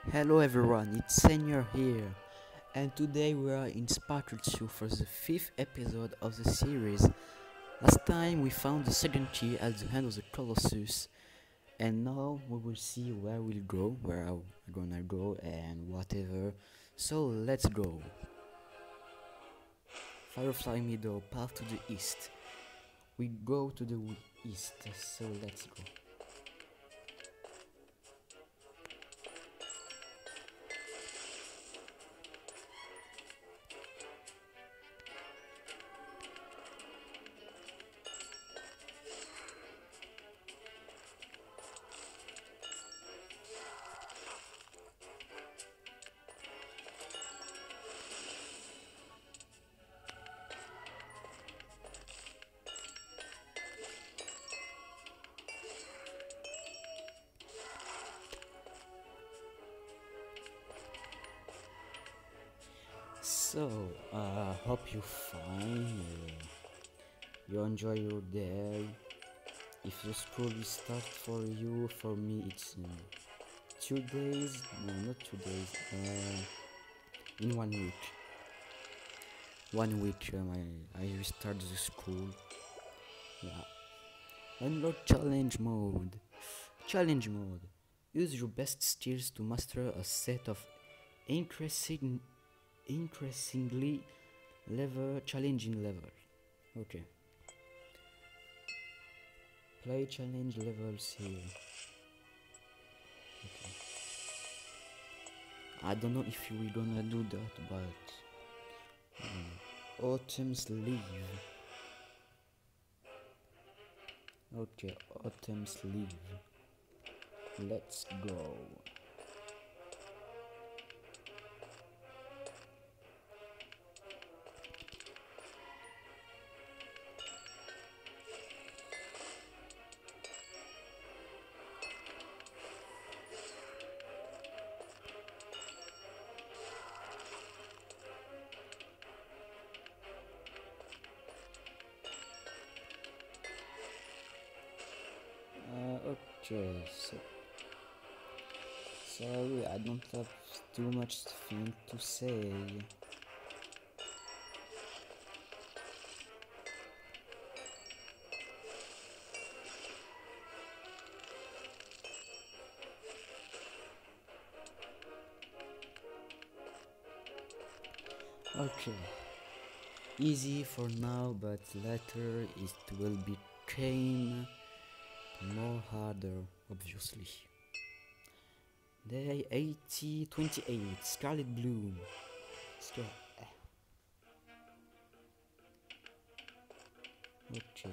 Hello everyone, it's Senior here, and today we are in Sparkle 2 for the 5th episode of the series. Last time we found the second key at the end of the Colossus, and now we will see where we'll go, where I'm gonna go, and whatever. So let's go. Firefly Meadow, path to the east. We go to the east, so let's go. So, hope you fine. You enjoy your day. If the school will start for you, for me it's 2 days. No, not 2 days. In 1 week. 1 week. I restart the school. Yeah. Unlock challenge mode. Challenge mode. Use your best skills to master a set of increasingly challenging level. Okay. Play challenge levels here. Okay. I don't know if we're gonna do that, but Autumn's leave. Okay, Autumn's leave. Let's go. Okay, so sorry, I don't have too much thing to say. Okay, easy for now, but later it will become more harder, obviously. Day 28, Scarlet Bloom. Okay.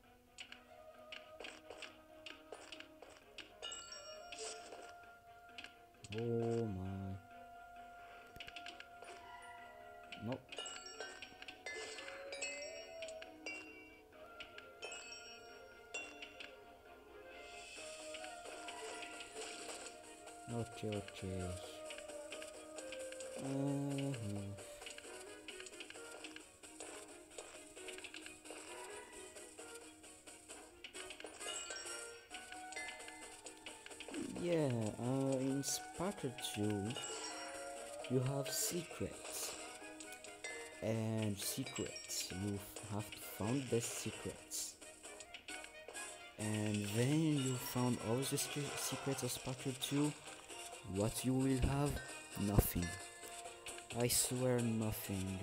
Oh my. Nope. Okay. Yeah, in Sparkle 2, you have secrets. And secrets, you have to find the secrets. And then you found all the secrets of Sparkle 2, what you will have? Nothing. I swear, nothing.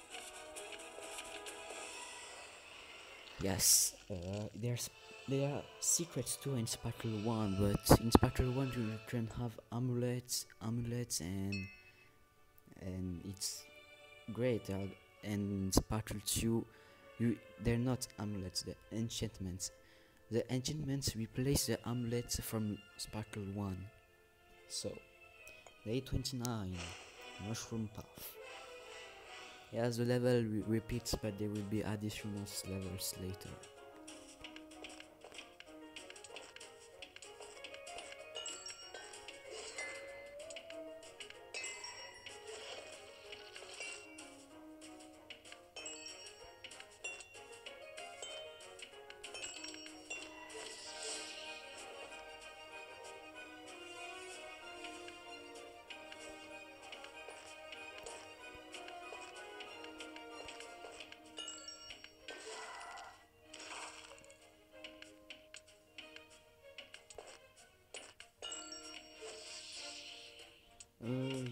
Yes, there are secrets too in Sparkle 1, but in Sparkle 1 you can have amulets, and it's great. And Sparkle 2, they're not amulets, they're enchantments. The enchantments replace the amulets from Sparkle 1. So, day 29, Mushroom Path. Yes, the level repeats, but there will be additional levels later.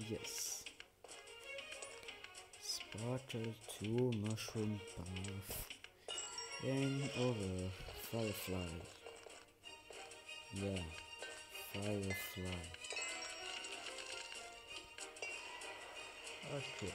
yes. Sparkle 2 mushroom path. And over firefly. Yeah, firefly. Okay.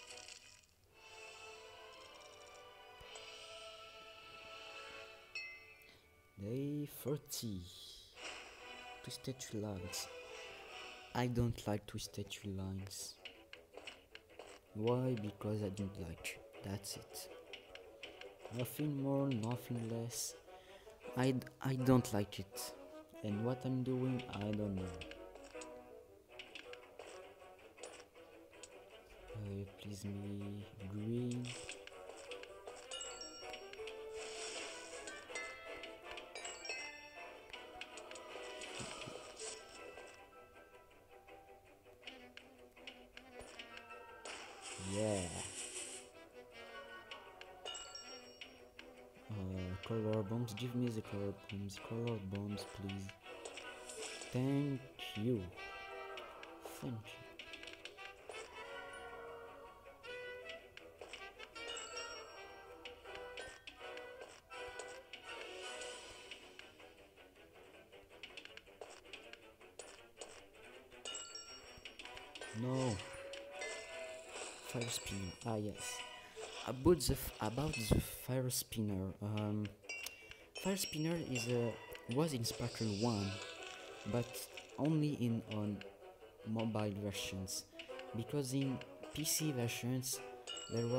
Day 40. Twisted tree lines. I don't like twisted tree lines. Why? Because I don't like. That's it. Nothing more, nothing less. I don't like it. And what I'm doing, I don't know. Please me green. Yeah. Color bombs. Give me the color bombs. Color bombs, please. Thank you. Thank you. No. Fire spinner. Ah yes. About the fire spinner. Fire spinner was in Sparkle 1, but only in on mobile versions, because in PC versions there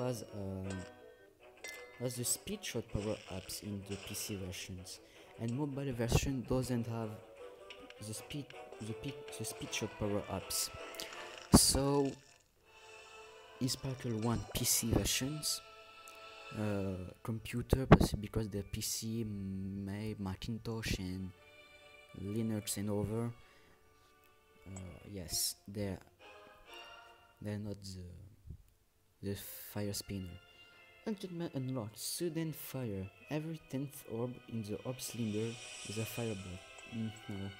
was the speed shot power ups in the PC versions, and mobile version doesn't have the speed shot power ups. So in Sparkle 1 PC versions, computer, because the PC, Macintosh and Linux and over, yes, they're not the fire spinner. Enchantment unlocked. Sudden fire. Every 10th orb in the orb cylinder is a fireball. No.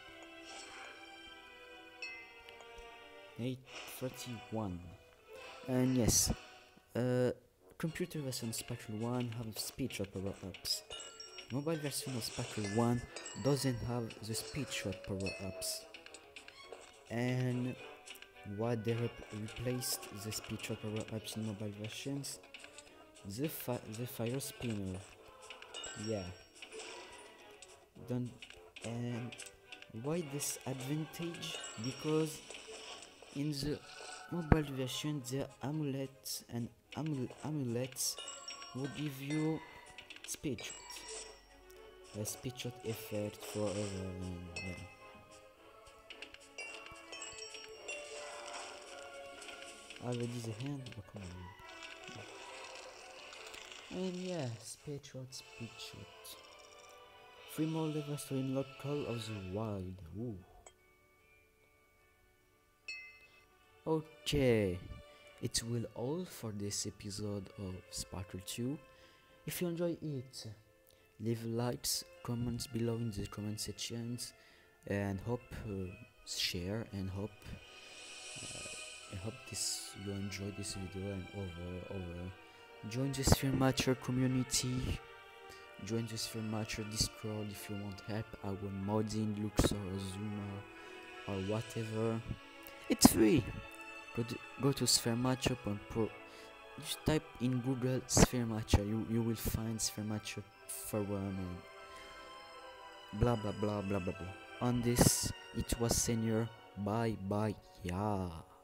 841. And yes, computer version Sparkle 1 have speed shot power ups. Mobile version of Sparkle 1 doesn't have the speed shot power ups. And what they replaced the speed shot power ups in mobile versions? The fire spinner. Yeah. Don't. And why this advantage? Because in the mobile version, the amulets and amulets will give you speed shot, a speed shot effect forever. Yeah. Already the hand. Oh, come on. And yeah, speed shot. 3 more levels to unlock Call of the Wild. Ooh. Okay, it will all for this episode of Sparkle 2. If you enjoy it, leave likes, comments below in the comment sections, and share, and hope you enjoy this video, and over. Join the Sphere Matcher community. Join the Sphere Matcher Discord if you want help. I want modding, Luxor or Zuma or whatever. It's free. Go to Sphere Matcher and just type in Google Sphere Matcher. You will find Sphere Matcher forum and blah blah blah blah blah blah. On this, it was Senior. Bye, yeah.